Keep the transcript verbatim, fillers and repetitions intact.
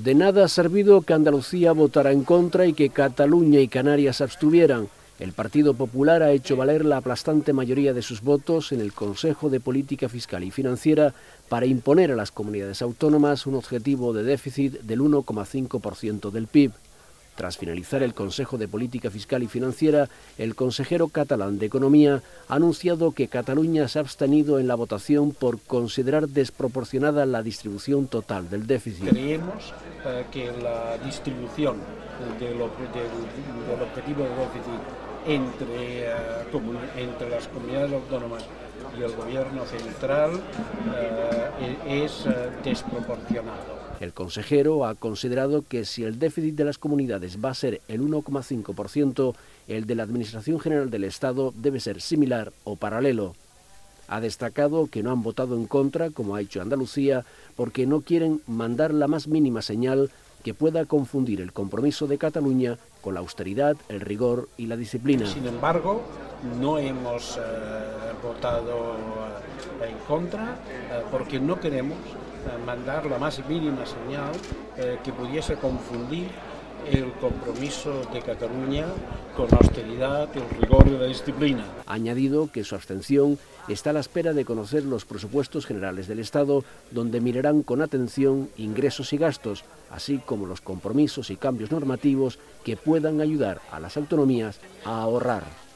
De nada ha servido que Andalucía votara en contra y que Cataluña y Canarias se abstuvieran. El Partido Popular ha hecho valer la aplastante mayoría de sus votos en el Consejo de Política Fiscal y Financiera para imponer a las comunidades autónomas un objetivo de déficit del uno coma cinco por ciento del P I B. Tras finalizar el Consejo de Política Fiscal y Financiera, el consejero catalán de Economía ha anunciado que Cataluña se ha abstenido en la votación por considerar desproporcionada la distribución total del déficit. Creemos eh, que la distribución del, del, del objetivo de déficit entre, uh, entre las comunidades autónomas y el gobierno central uh, es uh, desproporcionado. El consejero ha considerado que si el déficit de las comunidades va a ser el uno coma cinco por ciento, el de la Administración General del Estado debe ser similar o paralelo. Ha destacado que no han votado en contra, como ha hecho Andalucía, porque no quieren mandar la más mínima señal que pueda confundir el compromiso de Cataluña con la austeridad, el rigor y la disciplina. Sin embargo, no hemos eh, votado en contra eh, porque no queremos eh, mandar la más mínima señal eh, que pudiese confundir el compromiso de Cataluña con la austeridad, el rigor y la disciplina. Ha añadido que su abstención está a la espera de conocer los presupuestos generales del Estado, donde mirarán con atención ingresos y gastos, así como los compromisos y cambios normativos que puedan ayudar a las autonomías a ahorrar.